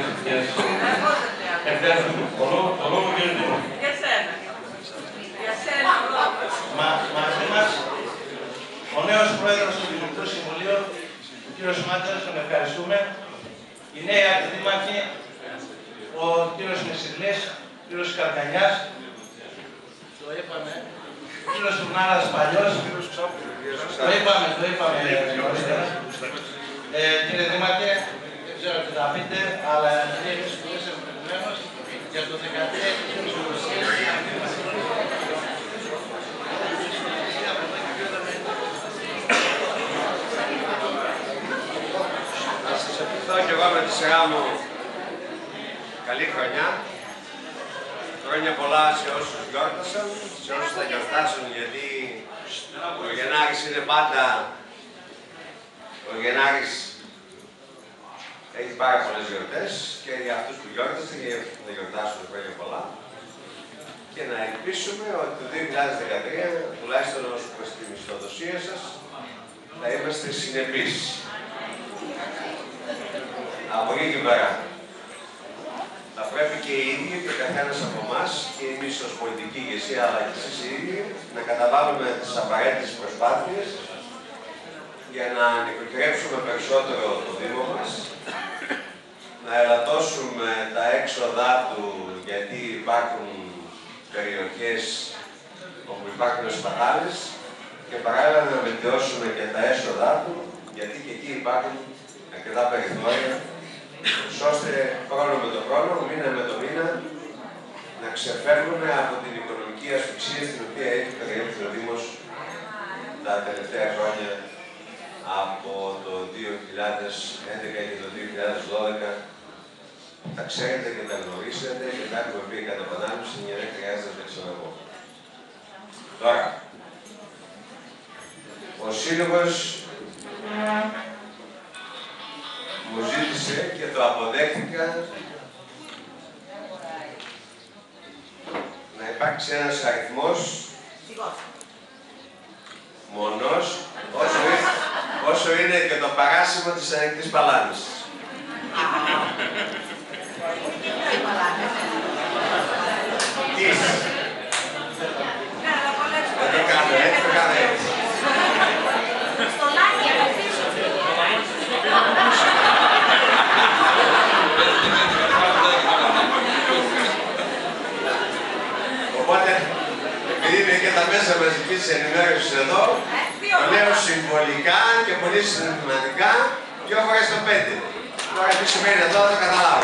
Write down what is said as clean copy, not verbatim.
Το λόγο κύριε Δήμο. Για σένα. Για σένα ο λόγος. Μαζί μας ο νέος πρόεδρος του Δημοτικού Συμβουλίου, ο κύριος Μάτσας, τον ευχαριστούμε. Οι νέοι αντιδήμαρχοι, ο κύριος Μεσσηλής, ο κύριος Καρκανιάς, το είπαμε, ο κύριος Τουρνάρας Παλιός, το είπαμε νωρίτερα. Κύριε Δήμαρχε, δεν ξέρω τι θα πείτε, αλλά εμείς που είσαι προηγουμένως για το 13 της Ρωσίας. Να σας ευχηθώ και εγώ με τη σειρά μου καλή χρονιά. Χρόνια πολλά σε όσους γιόρτασαν, σε όσους θα γιορτάσουν, γιατί ο Γενάρης είναι πάντα... Ο Γενάρης έχει πάρα πολλές γιορτές και για αυτούς που γιόρτασαν και να γιορτάσουν χρόνια πολλά. Και να ελπίσουμε ότι το 2013, τουλάχιστον ως προς τη μισθοδοσία σας, θα είμαστε συνεπείς. Από εκεί και πέρα. Θα πρέπει και οι ίδιοι και ο καθένας από εμάς, και εμείς ως πολιτική ηγεσία, αλλά και εσείς οι ίδιοι, να καταβάλουμε τις απαραίτητες προσπάθειες για να νοικοκυρέψουμε περισσότερο το Δήμο μας, να ελαττώσουμε τα έξοδά του, γιατί υπάρχουν περιοχές όπου υπάρχουν σπατάλες, και παράλληλα να βελτιώσουμε και τα έσοδά του, γιατί και εκεί υπάρχουν αρκετά περιθώρια, ώστε χρόνο με το χρόνο, μήνα με το μήνα, να ξεφεύγουμε από την οικονομική ασφυξία στην οποία έχει περιέλθει ο Δήμος τα τελευταία χρόνια, από το 2011 και το 2012. Τα ξέρετε και τα γνωρίσετε και τα έχουμε πει κατά επανάληψη, για δεν χρειάζεται να τα ξαναπώ. Τώρα, ο Σύλλογος μου ζήτησε και το αποδέχτηκα να υπάρξει ένας αριθμός μονός όσο είναι και το παράσημο της ανοιχτής παλάνης. Τι? Δεν το κάνω έτσι, το κάνω έτσι. Οπότε, επειδή είναι και τα μέσα μαζικής ενημέρωσης εδώ, το λέω συμβολικά και πολύ συναισθηματικά 2 φορές το 5. Τώρα τι σημαίνει εδώ θα το καταλάβω.